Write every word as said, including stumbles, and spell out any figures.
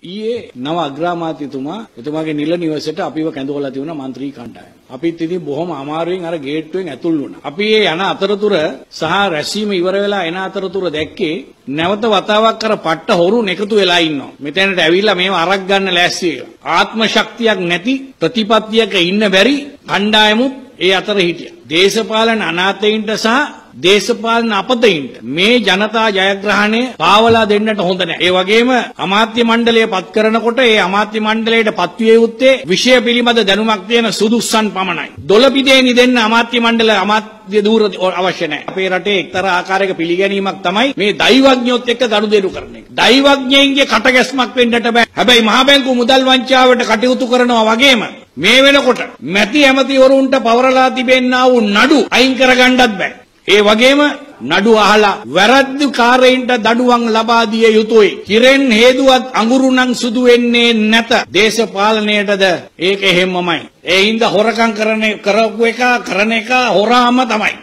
ඊයේ නව අග්‍රාමාත්‍යතුමා එතුමාගේ නිල නිවසේට අපිව කැඳවලා තිබුණා മന്ത്രി කණ්ඩායම. අපිත් ඉතින් බොහොම අමාරුවෙන් අර ගේට්ටුවෙන් ඇතුල් වුණා. අපි ඒ යන අතරතුර සහ රැසීම ඉවර වෙලා එන අතරතුර දැක්කේ නැවත වතාවක් අර පට්ට හොරුන් එකතු වෙලා ඉන්නවා. මෙතනට ඇවිල්ලා මේව අරක් ගන්න ලෑස්ති වෙලා. ආත්ම ශක්තියක් නැති ප්‍රතිපත්තියක ඉන්න බැරි කණ්ඩායමුත් ඒ අතර හිටියා. දේශපාලන අනාථයින්ට සහ දේශපාලන අපතයින්ට මේ ජනතා ජයග්‍රහණය පාවලා දෙන්නට හොඳ නැහැ. ඒ වගේම අමාත්‍ය මණ්ඩලය පත් කරනකොට ඒ අමාත්‍ය මණ්ඩලයට පත්විය යුත්තේ විෂය පිළිබඳ දැනුමක් තියෙන සුදුස්සන් පමණයි. දොළපිදේනි දෙන්න අමාත්‍ය මණ්ඩල අමාත්‍ය ධූර අවශ්‍ය නැහැ. අපේ රටේ එක්තරා ආකාරයක පිළිගැනීමක් තමයි මේ දෛවඥයොත් එක්ක ගනුදෙනු කරන එක. දෛවඥයින්ගේ කටගැස්මක් වෙන්නට බෑ. හැබැයි මහ බැංකු මුදල් වංචාවට කටයුතු කරනවා වගේම මේ වෙනකොට මැති ඇමතිවරුන්ට පවරලා තිබෙන්නා වූ නඩු අයින් කරගන්නත් බෑ. ඒ වගේම නඩු අහලා වැරද්දුකාරයින්ට දඩුවම් ලබා දිය යුතුයි. කිරෙන් හේදුවත් අඟුරු නම් සුදු වෙන්නේ නැත. දේශපාලනයේටද ඒක එහෙමමයි. ඒ හින්දා හොරකම් කරන කරපු එක කරන එක හොරාම තමයි.